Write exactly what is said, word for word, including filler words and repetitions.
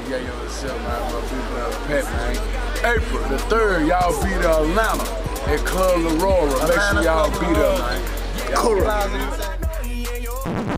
Yeah, yo, what's up, man? My people out of Pet, man. April the third, y'all be to Atlanta at Club Lacura. Make sure y'all be there, man. Y'all